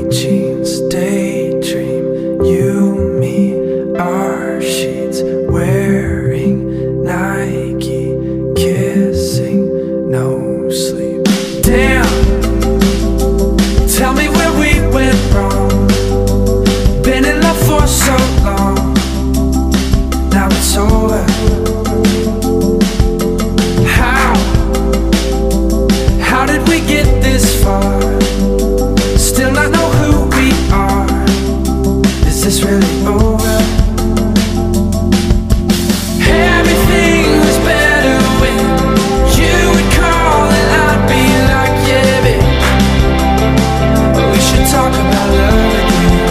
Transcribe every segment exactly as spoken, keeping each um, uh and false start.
jeans, daydream. You, me, our sheets, wearing Nike, kissing, no sleep. Damn, tell me where we went wrong. Been in love for so long, now it's over. How? How did we get this far? Still not know who we are. Is this really over? Everything was better when you would call and I'd be like, yeah, babe, but we should talk about love again.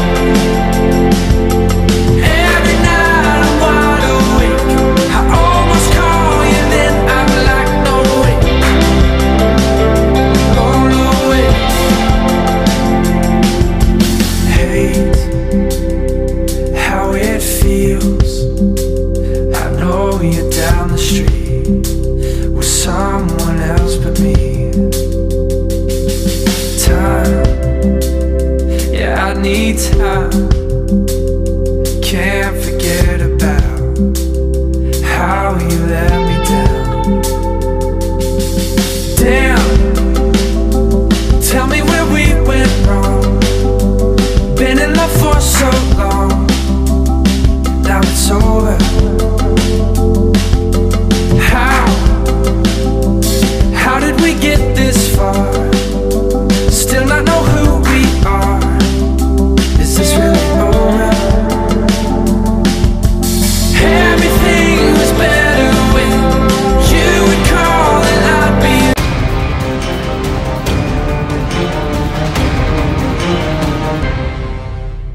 Every night I'm wide awake, I almost call you, then I'm like, no way, oh no way. Hate how it feels. I know you're down the street with someone else but me. Time, yeah, I need time. Can't forget